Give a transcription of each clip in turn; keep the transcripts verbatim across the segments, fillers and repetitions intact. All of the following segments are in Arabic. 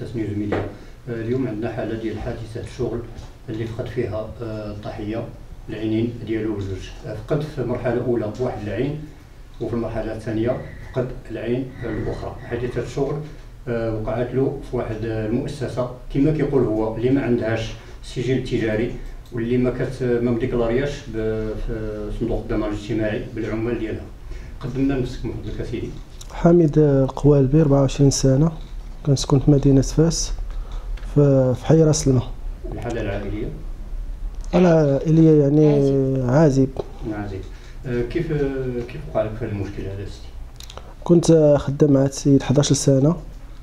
أساس نيوز ميديا. اليوم عندنا حالة ديال حادثة شغل اللي فقد فيها الضحية العينين ديالو بجوج. فقد في المرحلة الأولى واحد العين، وفي المرحلة الثانية فقد العين الأخرى. حادثة الشغل وقعت له في واحد المؤسسة كما كيقول هو اللي ما عندهاش سجل تجاري، واللي ما كت ما مديكلارياش في صندوق الضمان الاجتماعي بالعمال ديالها. قدمنا نفسك من فضلك اسيدي. حميد القوالبي، أربعة وعشرين سنة، كنسكن في مدينة فاس في حي راس الماء. الحالة العائلية؟ العائلية يعني عازب. عازب. كيف كيف وقع لك في المشكل هذا السيدي؟ كنت خدام مع السيد حداش سنة،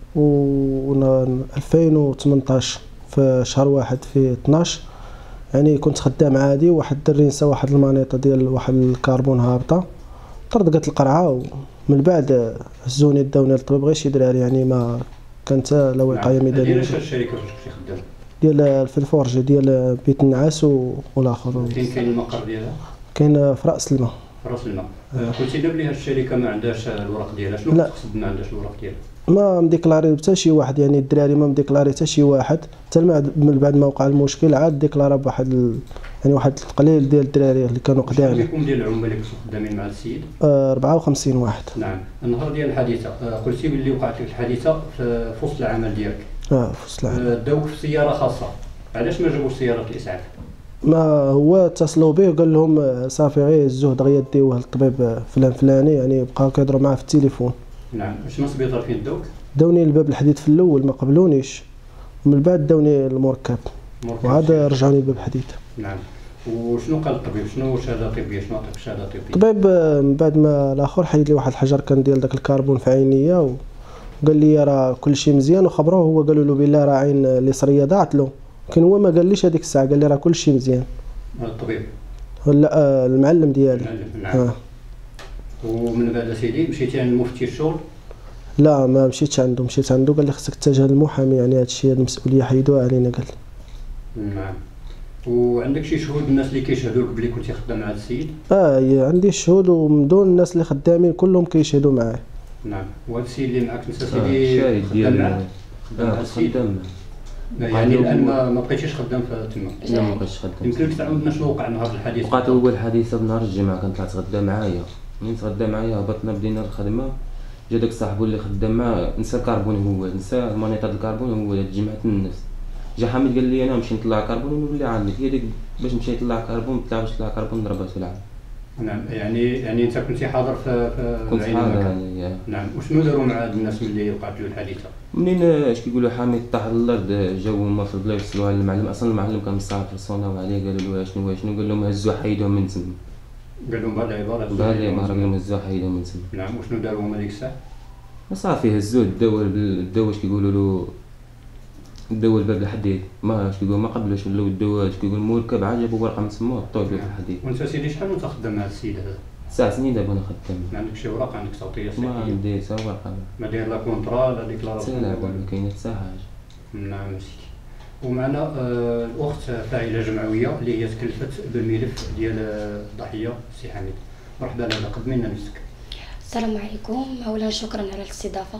و ألفين وثمنطاش في شهر واحد في اثناش يعني كنت خدام عادي، واحد الدري نسى واحد المانيطه ديال واحد الكربون هابطه، طردقت القرعه، ومن بعد هزوني داوني للطبيب بغى يديرها لي، يعني ما كانت لا وقايه ميدانيه. ديال اش الشركه فاش كنتي خدام؟ ديال في الفورج ديال بيت النعاس والاخر. فين كاين المقر ديالها؟ كاين في راس الماء. في راس الماء. قلتي لنا بلي هاد الشركه ما عندهاش الوراق ديالها، شنو كتقصد ما عندهاش الوراق ديالها؟ ما مديكلاري حتى شي واحد، يعني الدراري ما مديكلاري حتى شي واحد، حتى من بعد ما وقع المشكل عاد ديكلارا بواحد ال... يعني واحد القليل ديال الدراري اللي كانوا قدامي. شحال ديال العمال اللي كنتو خدامين مع السيد؟ آه أربعة وخمسين واحد. نعم. النهار ديال الحادثه قلتي بلي وقعت لك الحادثه في وسط العمل ديالك. اه في وسط العمل. داوك في سياره خاصه، علاش ما جابوش سياره الاسعاف؟ ما هو اتصلوا به وقال لهم صافي غير هزوه دغيا ديوه للطبيب فلان فلاني، يعني بقاو كيهضروا معاه في التليفون. نعم. شنو سبيطار فين داوك؟ داوني الباب الحديد في الاول ما قبلونيش، ومن بعد داوني المركب وعاد رجعوني الباب الحديد. نعم. وشنو قال الطبيب؟ شنو شهاده طبيه؟ شنو عطاك شهاده طبيه؟ الطبيب من بعد ما الاخر حيد لي واحد الحجر كان ديال داك الكربون في عينيا، وقال لي راه كلشي مزيان، وخبروه هو قالوا له بلي راه عين اليسريه ضاعت له، لكن هو ما قاليش هذيك الساعه، قال لي راه كلشي مزيان. الطبيب؟ لا المعلم ديالي. نعم. آه. ومن بعد سيدي مشيتي عند مفتي الشغل؟ لا ما مشيتش عنده، مشيت عنده قال لي خصك تتجه للمحامي، يعني هذا الشيء المسؤوليه حيدوها علينا قال لي. نعم. وعندك شي شهود الناس اللي كيشهدوا لك بلي كنتي خدام مع هذا السيد؟ اه عندي شهود، ومن دون الناس اللي خدامين كلهم كيشهدوا معاه. نعم. وهذا السيد اللي معاك نسى سيدي شاهد ديال خدام مع السيد؟ يعني الان ما ما بقيتيش خدام تما؟ لا ما بقيتش خدام. يمكن لك تعاودنا شنو وقع نهار الحادث؟ وقعت اول حادثه بنهار الجمعه، كان طلع تغدى معايا، منين تغدى معايا هبطنا بدينا الخدمه، جا داك صاحبو اللي خدام معاه نسى الكربون، هو نسى المانيطه ديال الكربون، هو جمعت الناس. جا حميد قال لي انا نمشي نطلع كربون ونولي عندك، هي ديك باش نمشي نطلع كربون، طلع باش نطلع كربون ضربته العام. نعم. يعني يعني انت كنتي حاضر في في كنت حاضر يعني. نعم. وشنو داروا مع هاد الناس ملي وقعت له الحادثه؟ منين اش كيقولوا حميد طاح الارض، جاو هما في البلايص يوصلوها للمعلم، اصلا المعلم كان مصاب صوناو عليه، قالوا له شنو شنو، قال لهم هزوا حيدوه من تما. قال لهم بهاد العباره؟ بهاد العباره قال لهم هزوا حيدوه من تما. نعم. وشنو داروا هما ديك الساعه؟ صافي هزوه داو داو اش كيقولوا له، داو الباب الحديد، ما اش كيقولوا ما قبلوش ولاو داو اش كيقولوا المركب، عاد جابوا ورقه من تما وحطوه في الحديد. وانت سيدي شحال وانت خدام مع هاد السيد هذا؟ تسع سنين دابا انا خدام. ما عندك شي اوراق؟ عندك توطيه صحيه؟ ما عندي حتى ورقه، ما داير لا كونطرا لا ديكلاراسيون؟ لا ما كاينه حتى حاجه. نعم سيدي. ومعنا آه الاخت فاعله جمعويه اللي هي تكلفت بالملف ديال الضحيه سي حميد. مرحبا لك، قدمي لنا نفسك. السلام عليكم، اولا شكرا على الاستضافه.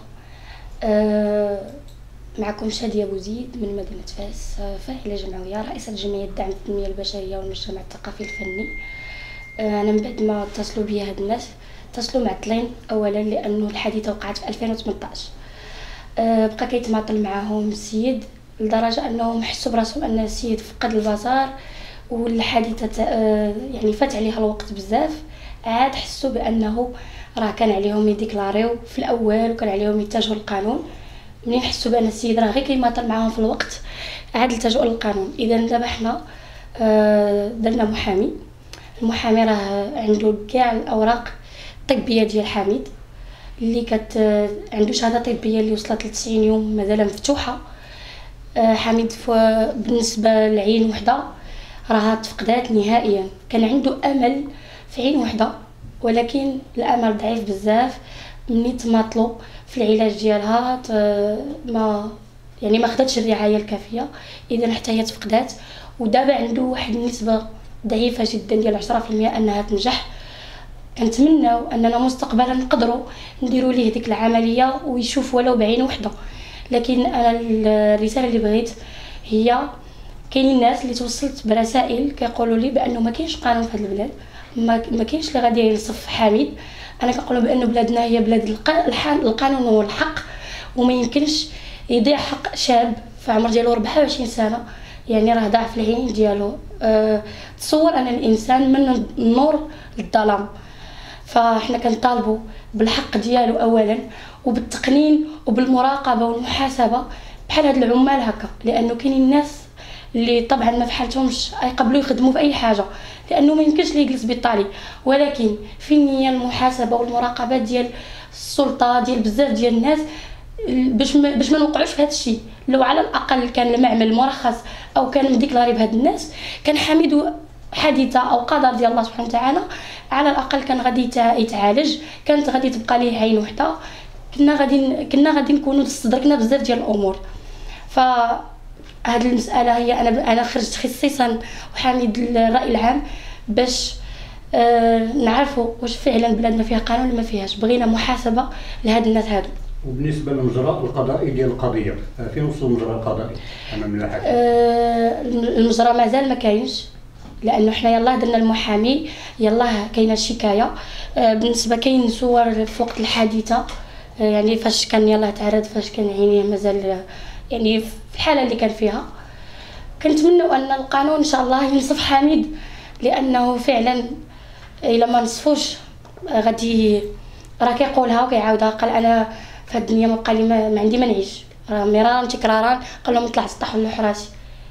أه معكم شاديه بوزيد من مدينه فاس، فاعله جمعويه، رئيسه جمعيه دعم التنميه البشريه والمجتمع الثقافي الفني. أه انا من بعد ما اتصلوا بيا هاد الناس اتصلوا معطلين، اولا لانه الحادثه وقعت في ألفين وثمنطاش. أه بقى كيتماطل معاهم السيد لدرجه انهم حسوا براسهم ان السيد فقد البصر، والحادثه أه يعني فات عليها الوقت بزاف، عاد حسوا بانه راه كان عليهم يديكلاريو في الاول وكان عليهم يتجهوا للقانون. منين حسوا بان السيد راه غير كيماطل معاهم في الوقت عاد التجؤوا للقانون. اذا دابا حنا آه درنا محامي، المحامي راه عنده كاع الاوراق الطبيه ديال حميد اللي كت عنده شهاده طبيه اللي وصلت ل تسعين يوم مازال مفتوحه. آه حميد بالنسبه لعين وحده راه تفقدات نهائيا، كان عنده امل في عين وحده ولكن الامل ضعيف بزاف. مني تماطلوا في العلاج ديالها ما يعني ما خدتش الرعايه الكافيه، اذا حتى هي تفقدات. ودابا عنده واحد النسبه ضعيفه جدا ديال عشرة في المية انها تنجح. كنتمناو اننا مستقبلا نقدروا نديروا ليه ديك العمليه ويشوف ولو بعين وحده، لكن انا الرساله اللي بغيت هي كاينين الناس اللي توصلت برسائل كيقولوا لي بانه ما كاينش قانون في هذه البلاد، ما ما كاينش اللي غادي ينصف حميد. انا كنقول لهم بان بلادنا هي بلاد القانون والحق، وما يمكنش يضيع حق شاب في عمر ديالو أربعة وعشرين سنه، يعني راه ضاع في العين ديالو. أه تصور ان الانسان من النور للظلام، فاحنا كنطالبوا بالحق ديالو اولا، وبالتقنين وبالمراقبه والمحاسبه بحال هاد العمال هكا، لانه كاينين الناس اللي طبعا ما فحالتهمش يقبلوا يخدموا في اي حاجه، لانه ما يمكنش ليه يجلس بالطالي. ولكن فين هي المحاسبه والمراقبه ديال السلطه ديال بزاف ديال الناس باش ما باش ما نوقعوش في هذا الشيء. لو على الاقل كان المعمل مرخص او كان مديكلاري بهاد الناس، كان حميد حادثه او قدر ديال الله سبحانه وتعالى على الاقل كان غادي يتعالج، كانت غادي تبقى ليه عين وحده، كنا غادي كنا غادي نكونوا استدركنا بزاف ديال الامور. ف هذه المساله هي انا انا خرجت خصيصا وحامد الراي العام باش آه نعرفوا واش فعلا بلادنا فيها قانون ولا ما فيهاش. بغينا محاسبه لهاد الناس هادو. وبالنسبه للمجرى القضائي ديال القضيه، فين وصل المجرى القضائي امام المحاكم؟ آه المجرى مازال ما كاينش، لانه حنا يلاه درنا المحامي، يلاه كاينه شكايه. آه بالنسبه كاين صور في وقت الحادثه، آه يعني فاش كان يلاه تعرض، فاش كان عينيه مازال يعني في الحاله اللي كان فيها. كنتمنوا ان القانون ان شاء الله ينصف حميد، لانه فعلا الا ما نصفوش غادي راه كيقولها وكيعاودها، قال انا في هاد الدنيا ما بقى لي ما, ما عندي ما نعيش، راه مرارا تكرارا قال لهم طلعت طاحوا لحراسي.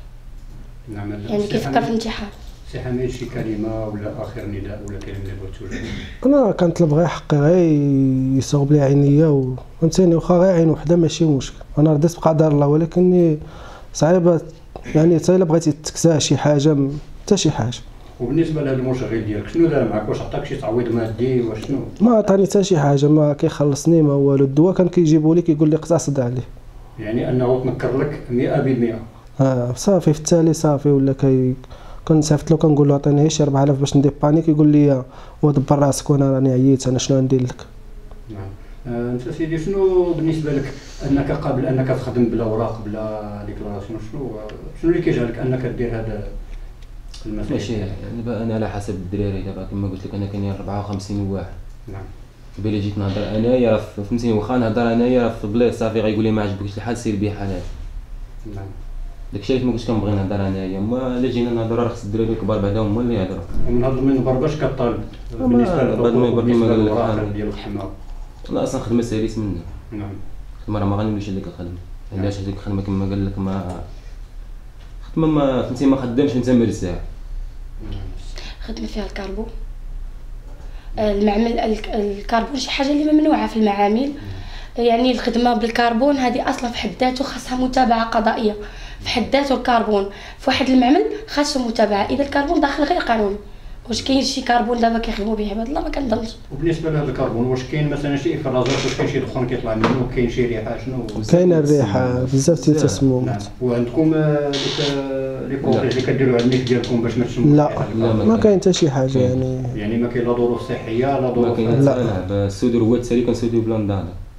نعم. يعني كيفكر في الانتحار. سي حميد شي كلمه ولا اخر نداء ولا كلمه اللي بغيت توجه؟ انا كنطلب غير حقي، غير يصوب لي عينيا، فهمتيني، واخا غير عين وحده ماشي مشكل، انا رديت بقدر الله، ولكن صعيبه يعني حتى الا بغيتي تكسى شي حاجه حتى شي حاجه. وبالنسبه لهذا المشغل ديالك شنو دار معك؟ واش عطاك شي تعويض مادي واش شنو؟ ما عطاني حتى شي حاجه، ما كيخلصني ما والو. الدواء كان كيجيبوا لي كيقول لي اقتصد عليه، يعني انه تنكر لك مئة بالمئة. اه صافي في التالي صافي ولا كي كنصيفط له كنقول له عطيني شي أربعة آلاف باش ندير بانيك، يقول لي ودبر راسك وانا راني عييت، انا شنو ندير لك. نعم. آه انت سيدي شنو بالنسبه لك انك قابل انك تخدم بلا اوراق بلا ديكلاراسيون، شنو شنو اللي كيجعلك انك دير هذا المسائل؟ ماشي دابا انا على حسب الدراري، دابا كما قلت لك انا كاينين أربعة وخمسين واحد. نعم. بلي جيت نهضر انايا فهمتيني، واخا نهضر انايا في بلاصه صافي غيقول لي ما عجبكش الحال سير بحال هذا. نعم. داكشي علاش ما كنتش كنبغي نهضر انايا، ما الا جينا نهضروا راه خص الدراري الكبار بعدا هما اللي يهضروا. ومن هذا المنبر باش كطالب بالنسبه للحقوق ديال ديال الخدمه؟ انا اصلا خدمه ساليت منها. نعم. خدمه راه ما غنوليش هذيك الخدمه، علاش هذيك الخدمه كما قال لك ما خدمه ما فهمتي ما خدامش انت مرتاح. خدمه فيها الكربون، المعمل الكربون شي حاجه اللي ممنوعه في المعامل، يعني الخدمه بالكربون هذه اصلا في حد ذاته خاصها متابعه قضائيه في حد ذاته. الكربون في واحد المعمل خاصو متابعه، اذا الكربون داخل غير قانوني. واش كاين شي كربون دابا كيخدموا به عباد الله؟ ما كنظنش. وبالنسبه لهذا الكربون واش كاين مثلا شي افرازات، واش كاين شي دخان كيطلع منه، كاين شي ريحه شنو؟ كاينه الريحه بزاف ديال التسمم. نعم. وعندكم ديك لي بروتيج اللي كديروا على النيك ديالكم باش ما تشموش؟ لا لا ما كاين حتى شي حاجه يعني. يعني ما كاين لا ظروف صحيه لا ظروف؟ لا. السودور هو التالي كنسوديو بلا نضاده.